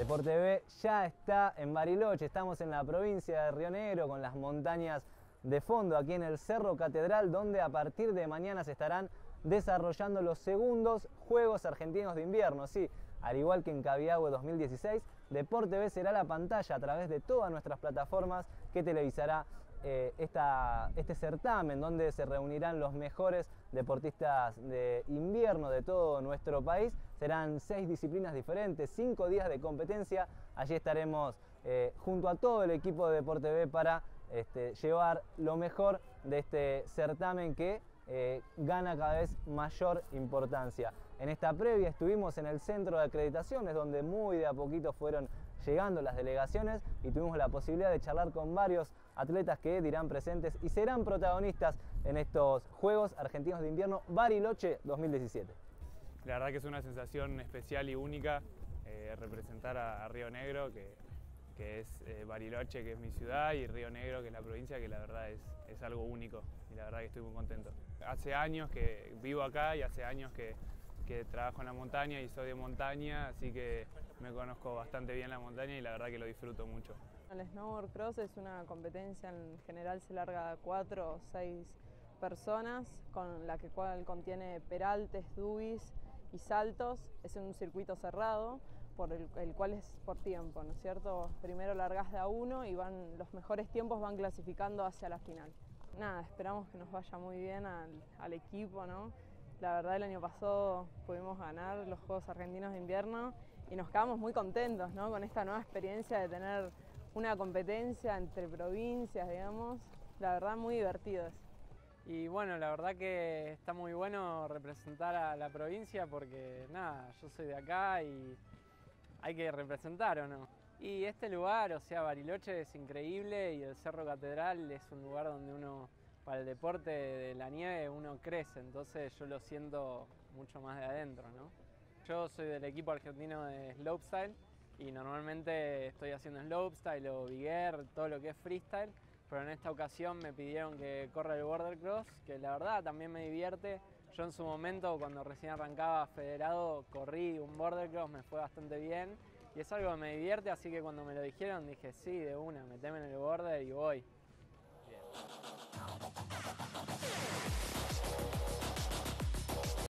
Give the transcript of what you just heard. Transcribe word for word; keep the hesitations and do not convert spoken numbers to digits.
Deporte B ya está en Bariloche, estamos en la provincia de Río Negro con las montañas de fondo aquí en el Cerro Catedral, donde a partir de mañana se estarán desarrollando los segundos Juegos Argentinos de Invierno. Sí, al igual que en Cabiahue dos mil dieciséis, Deporte B será la pantalla a través de todas nuestras plataformas que televisará eh, esta, este certamen, donde se reunirán los mejores deportistas de invierno de todo nuestro país. Serán seis disciplinas diferentes, cinco días de competencia. Allí estaremos eh, junto a todo el equipo de Deporte B para este, llevar lo mejor de este certamen que Eh, gana cada vez mayor importancia. En esta previa estuvimos en el centro de acreditaciones, donde muy de a poquito fueron llegando las delegaciones y tuvimos la posibilidad de charlar con varios atletas que dirán presentes y serán protagonistas en estos Juegos Argentinos de Invierno Bariloche dos mil diecisiete. La verdad que es una sensación especial y única eh, representar a, a Río Negro, que, que es eh, Bariloche, que es mi ciudad, y Río Negro, que es la provincia, que la verdad es, es algo único y la verdad que estoy muy contento. Hace años que vivo acá y hace años que, que trabajo en la montaña y soy de montaña, así que me conozco bastante bien la montaña y la verdad que lo disfruto mucho. El snowboard cross es una competencia, en general se larga cuatro o seis personas, con la que cual contiene peraltes, dubis y saltos. Es un circuito cerrado, por el, el cual es por tiempo, ¿no es cierto? Primero largás de a uno y van, los mejores tiempos van clasificando hacia la final. Nada, esperamos que nos vaya muy bien al, al equipo, ¿no? La verdad, el año pasado pudimos ganar los Juegos Argentinos de Invierno y nos quedamos muy contentos, ¿no? Con esta nueva experiencia de tener una competencia entre provincias, digamos. La verdad, muy divertido eso. Y bueno, la verdad que está muy bueno representar a la provincia porque, nada, yo soy de acá y hay que representar, ¿o no? Y este lugar, o sea, Bariloche es increíble y el Cerro Catedral es un lugar donde uno, para el deporte de la nieve, uno crece, entonces yo lo siento mucho más de adentro, ¿no? Yo soy del equipo argentino de slopestyle y normalmente estoy haciendo slopestyle o big air, todo lo que es freestyle, pero en esta ocasión me pidieron que corra el border cross, que la verdad también me divierte. Yo en su momento, cuando recién arrancaba federado, corrí un border cross, me fue bastante bien y es algo que me divierte, así que cuando me lo dijeron dije sí, de una, meteme en el border y voy.